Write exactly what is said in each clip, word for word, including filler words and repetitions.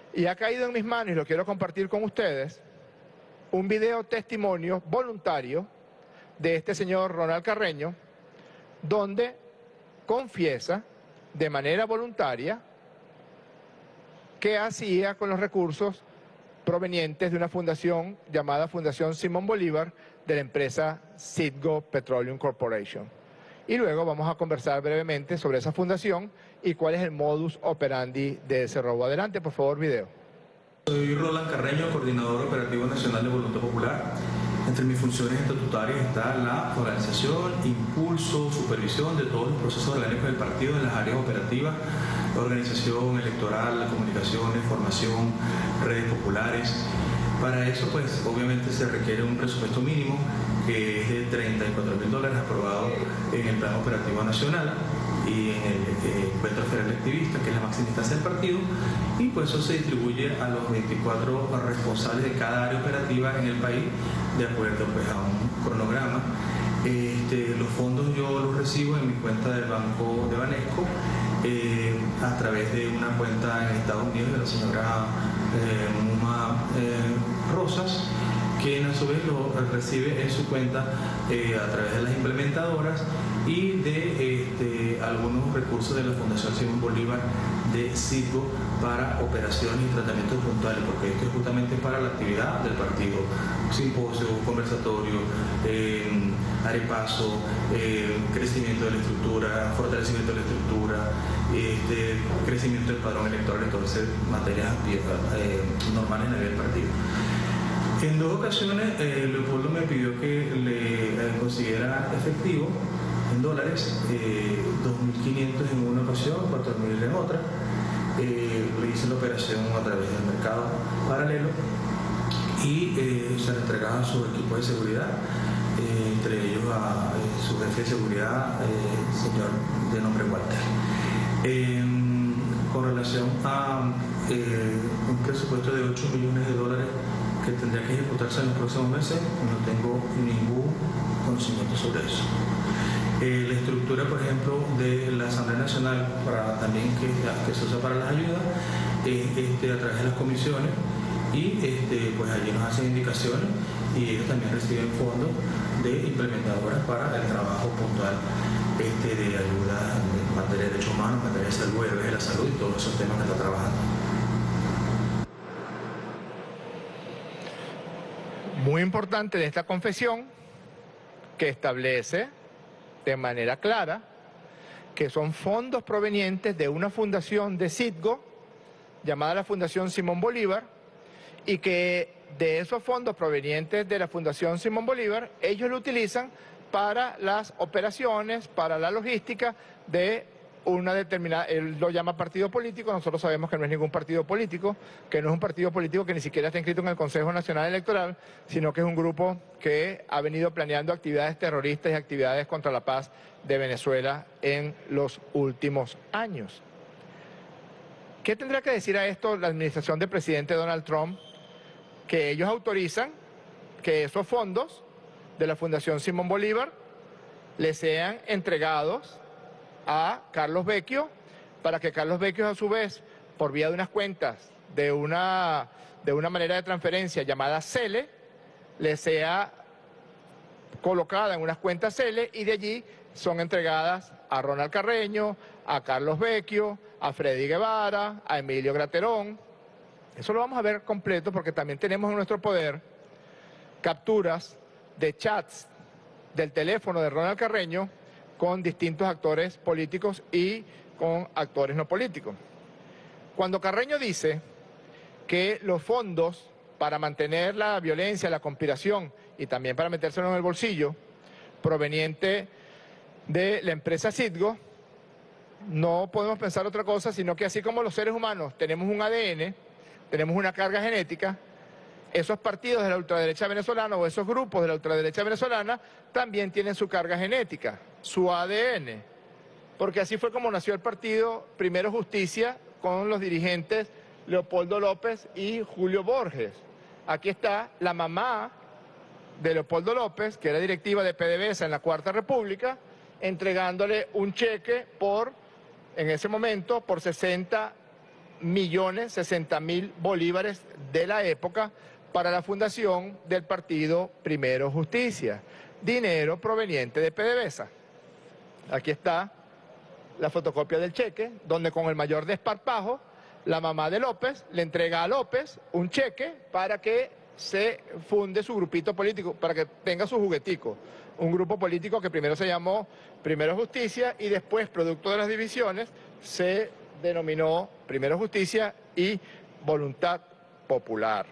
Y ha caído en mis manos, y lo quiero compartir con ustedes, un video testimonio voluntario de este señor Ronald Carreño, donde confiesa de manera voluntaria qué hacía con los recursos provenientes de una fundación llamada Fundación Simón Bolívar de la empresa Citgo Petroleum Corporation. Y luego vamos a conversar brevemente sobre esa fundación y cuál es el modus operandi de ese robo. Adelante, por favor, video. Soy Roland Carreño, coordinador operativo nacional de Voluntad Popular. Entre mis funciones estatutarias está la organización, impulso, supervisión de todos los procesos orgánicos del partido en las áreas operativas, la organización electoral, la comunicación, formación, redes populares. Para eso, pues, obviamente se requiere un presupuesto mínimo que es de treinta y cuatro mil dólares aprobado en el Plan Operativo Nacional y en el eh, Encuentro Federal Activista, que es la máxima instancia del partido, y pues eso se distribuye a los veinticuatro responsables de cada área operativa en el país, de acuerdo pues a un cronograma. Este, los fondos yo los recibo en mi cuenta del Banco de Banesco, eh, a través de una cuenta en Estados Unidos de la señora eh, Muma eh, Rosas, quien a su vez lo recibe en su cuenta eh, a través de las implementadoras y de este, algunos recursos de la Fundación Simón Bolívar de Citgo para operaciones y tratamientos puntuales, porque esto es justamente para la actividad del partido: simposio, conversatorio, eh, arepaso, eh, crecimiento de la estructura, fortalecimiento de la estructura, este, crecimiento del padrón electoral, entonces materias eh, normales a nivel partido. En dos ocasiones eh, Leopoldo me pidió que le eh, consiguiera efectivo en dólares, eh, dos mil quinientos en una ocasión, cuatro mil en otra. Eh, le hice la operación a través del mercado paralelo y eh, se le entregaba a su equipo de seguridad, eh, entre ellos a eh, su jefe de seguridad, eh, señor de nombre Walter. Eh, con relación a eh, un presupuesto de ocho millones de dólares que tendría que ejecutarse en los próximos meses, no tengo ningún conocimiento sobre eso. Eh, la estructura, por ejemplo, de la Asamblea Nacional, para, también que, que se usa para las ayudas, eh, este, a través de las comisiones, y este, pues allí nos hacen indicaciones y ellos también reciben fondos de implementadoras para el trabajo puntual este, de ayuda en materia de derechos humanos, en materia de salud, de la salud y todos esos temas que está trabajando. Muy importante de esta confesión, que establece de manera clara que son fondos provenientes de una fundación de Citgo llamada la Fundación Simón Bolívar, y que de esos fondos provenientes de la Fundación Simón Bolívar ellos lo utilizan para las operaciones, para la logística de una determinada, él lo llama partido político, nosotros sabemos que no es ningún partido político, que no es un partido político que ni siquiera está inscrito en el Consejo Nacional Electoral, sino que es un grupo que ha venido planeando actividades terroristas y actividades contra la paz de Venezuela en los últimos años. ¿Qué tendrá que decir a esto la administración del presidente Donald Trump? Que ellos autorizan que esos fondos de la Fundación Simón Bolívar le sean entregados a Carlos Vecchio, para que Carlos Vecchio a su vez, por vía de unas cuentas, de una, de una manera de transferencia llamada Cele, le sea colocada en unas cuentas Cele y de allí son entregadas a Ronald Carreño, a Carlos Vecchio, a Freddy Guevara, a Emilio Graterón. Eso lo vamos a ver completo porque también tenemos en nuestro poder capturas de chats del teléfono de Ronald Carreño con distintos actores políticos y con actores no políticos. Cuando Carreño dice que los fondos para mantener la violencia, la conspiración y también para metérselo en el bolsillo, proveniente de la empresa Citgo, no podemos pensar otra cosa, sino que así como los seres humanos tenemos un A D N, tenemos una carga genética, esos partidos de la ultraderecha venezolana o esos grupos de la ultraderecha venezolana también tienen su carga genética, su A D N. Porque así fue como nació el partido Primero Justicia con los dirigentes Leopoldo López y Julio Borges. Aquí está la mamá de Leopoldo López, que era directiva de PDVSA en la Cuarta República, entregándole un cheque por, en ese momento, por sesenta millones sesenta mil bolívares de la época para la fundación del partido Primero Justicia, dinero proveniente de PDVSA. Aquí está la fotocopia del cheque, donde con el mayor desparpajo, la mamá de López le entrega a López un cheque para que se funde su grupito político, para que tenga su juguetico. Un grupo político que primero se llamó Primero Justicia y después, producto de las divisiones, se denominó Primero Justicia y Voluntad Popular.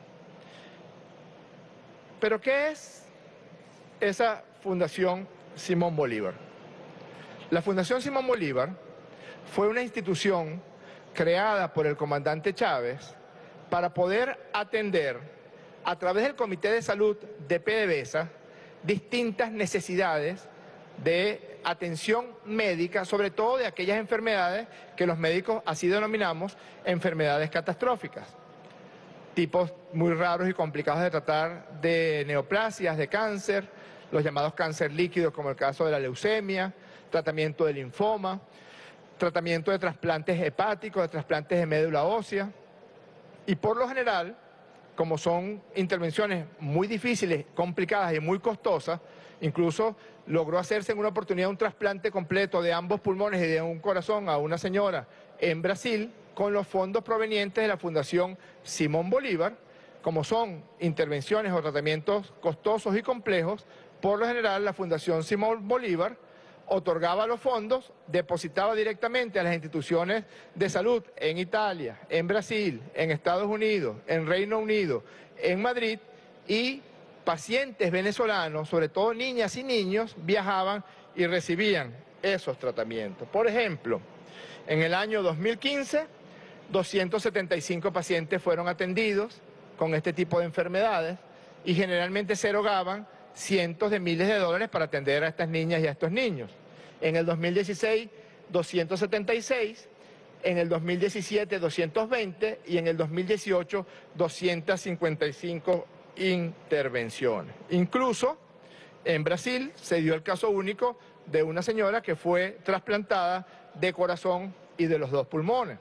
¿Pero qué es esa Fundación Simón Bolívar? La Fundación Simón Bolívar fue una institución creada por el comandante Chávez para poder atender a través del Comité de Salud de PDVSA distintas necesidades de atención médica, sobre todo de aquellas enfermedades que los médicos así denominamos enfermedades catastróficas. Tipos muy raros y complicados de tratar de neoplasias, de cáncer, los llamados cáncer líquidos como el caso de la leucemia, tratamiento de linfoma, tratamiento de trasplantes hepáticos, de trasplantes de médula ósea. Y por lo general, como son intervenciones muy difíciles, complicadas y muy costosas, incluso logró hacerse en una oportunidad un trasplante completo de ambos pulmones y de un corazón a una señora en Brasil con los fondos provenientes de la Fundación Simón Bolívar. Como son intervenciones o tratamientos costosos y complejos, por lo general la Fundación Simón Bolívar otorgaba los fondos, depositaba directamente a las instituciones de salud en Italia, en Brasil, en Estados Unidos, en Reino Unido, en Madrid, y pacientes venezolanos, sobre todo niñas y niños, viajaban y recibían esos tratamientos. Por ejemplo, en el año dos mil quince, doscientos setenta y cinco pacientes fueron atendidos con este tipo de enfermedades y generalmente se erogaban cientos de miles de dólares para atender a estas niñas y a estos niños. En el dos mil dieciséis, doscientos setenta y seis, en el dos mil diecisiete, doscientos veinte y en el dos mil dieciocho, doscientas cincuenta y cinco intervenciones. Incluso en Brasil se dio el caso único de una señora que fue trasplantada de corazón y de los dos pulmones.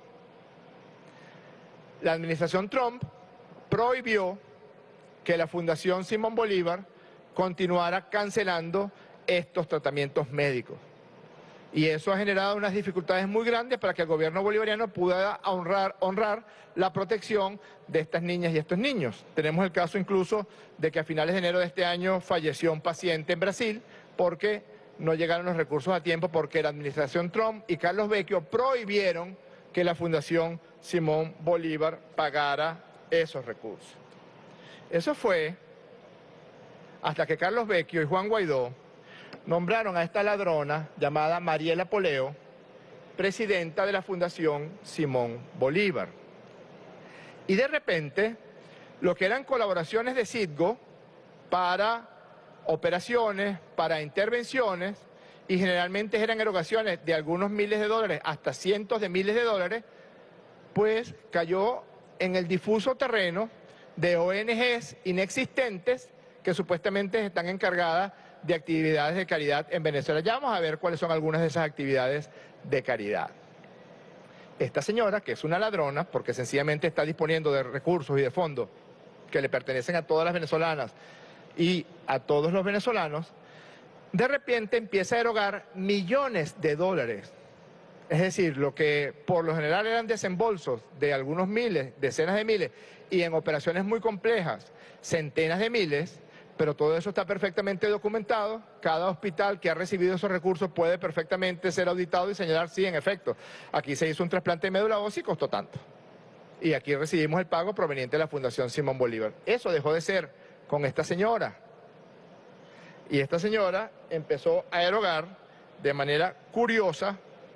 La administración Trump prohibió que la Fundación Simón Bolívar continuara cancelando estos tratamientos médicos. Y eso ha generado unas dificultades muy grandes para que el gobierno bolivariano pueda honrar, honrar la protección de estas niñas y estos niños. Tenemos el caso incluso de que a finales de enero de este año falleció un paciente en Brasil porque no llegaron los recursos a tiempo, porque la administración Trump y Carlos Vecchio prohibieron que la Fundación Simón Bolívar pagara esos recursos. Eso fue hasta que Carlos Vecchio y Juan Guaidó nombraron a esta ladrona llamada Mariela Poleo presidenta de la Fundación Simón Bolívar. Y de repente, lo que eran colaboraciones de Citgo para operaciones, para intervenciones, y generalmente eran erogaciones de algunos miles de dólares hasta cientos de miles de dólares, pues cayó en el difuso terreno de O N Ges inexistentes que supuestamente están encargadas de actividades de caridad en Venezuela. Ya vamos a ver cuáles son algunas de esas actividades de caridad. Esta señora, que es una ladrona, porque sencillamente está disponiendo de recursos y de fondos que le pertenecen a todas las venezolanas y a todos los venezolanos, de repente empieza a erogar millones de dólares. Es decir, lo que por lo general eran desembolsos de algunos miles, decenas de miles, y en operaciones muy complejas, centenas de miles, pero todo eso está perfectamente documentado. Cada hospital que ha recibido esos recursos puede perfectamente ser auditado y señalar, sí, en efecto, aquí se hizo un trasplante de médula ósea y costó tanto. Y aquí recibimos el pago proveniente de la Fundación Simón Bolívar. Eso dejó de ser con esta señora. Y esta señora empezó a erogar de manera curiosa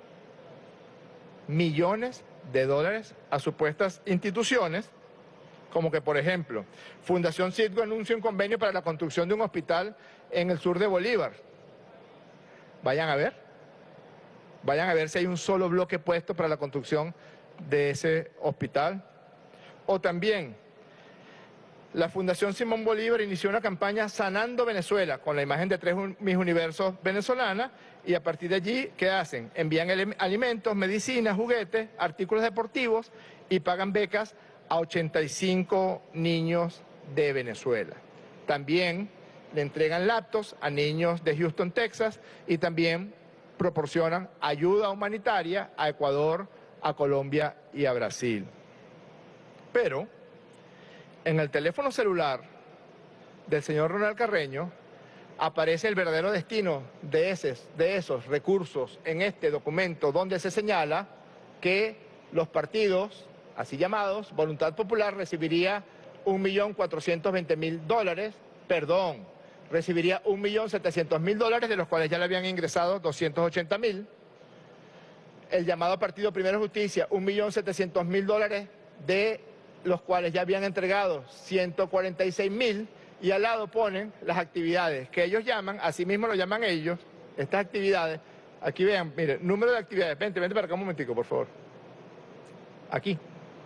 millones de dólares a supuestas instituciones, como que, por ejemplo, Fundación Citgo anuncia un convenio para la construcción de un hospital en el sur de Bolívar. Vayan a ver, vayan a ver si hay un solo bloque puesto para la construcción de ese hospital. O también, la Fundación Simón Bolívar inició una campaña Sanando Venezuela con la imagen de tres Miss Universos venezolanas y a partir de allí, ¿qué hacen? Envían alimentos, medicinas, juguetes, artículos deportivos y pagan becas a ochenta y cinco niños de Venezuela. También le entregan laptops a niños de Houston, Texas y también proporcionan ayuda humanitaria a Ecuador, a Colombia y a Brasil. Pero en el teléfono celular del señor Ronald Carreño aparece el verdadero destino de esos, de esos recursos en este documento donde se señala que los partidos, así llamados, Voluntad Popular recibiría un millón cuatrocientos veinte mil dólares, perdón, recibiría un millón setecientos mil dólares, de los cuales ya le habían ingresado doscientos ochenta mil. El llamado Partido Primero Justicia, un millón setecientos mil dólares, de los cuales ya habían entregado ciento cuarenta y seis mil, y al lado ponen las actividades que ellos llaman, así mismo lo llaman ellos, estas actividades. Aquí vean, miren, número de actividades. Vente, vente para acá un momentico, por favor. Aquí.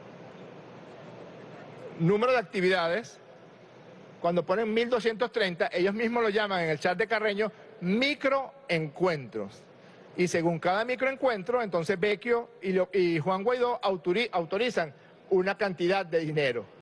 Número de actividades. Cuando ponen mil doscientos treinta, ellos mismos lo llaman en el chat de Carreño microencuentros. Y según cada microencuentro, entonces Vecchio y, lo, y Juan Guaidó autori, autorizan una cantidad de dinero.